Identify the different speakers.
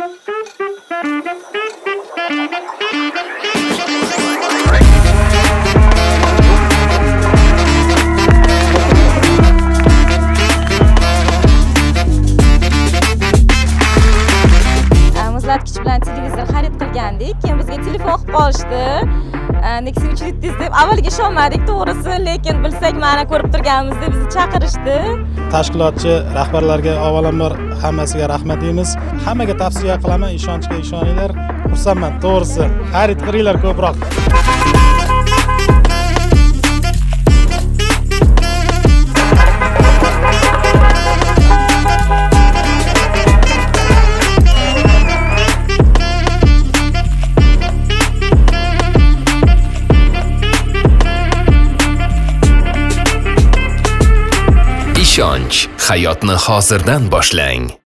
Speaker 1: Muzlatgich bilan televizor xarid qilgandik. Keyin bizga telefon qilib qolishdi. Nexia 300 deb avvaliga ishonmadik to'g'risi, lekin bilsak mana ko'rib turganimizda bizni chaqirishdi.
Speaker 2: Tashkilotchi rahbarlarga avvalambor hammasiga rahmat deymiz. Hammaga tavsiya qilaman, ishonchga ishoninglar. Xursandman, to'g'risi. Xarid qilinglar ko'proq.
Speaker 3: Ishonch, hayotni hozirdan boshlang.